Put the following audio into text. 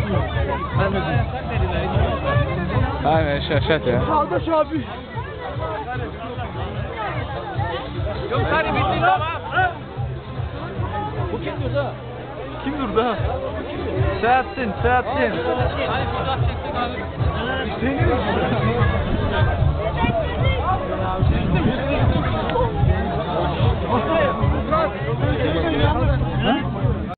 Ben de diyorum. Aynen şaşat ya. Kardeş abi. Yok hadi bitti tamam. Bu kim durdu ha? Kim durdu ha? Seyahattin. Hadi fotoğraf çektik abi. Senin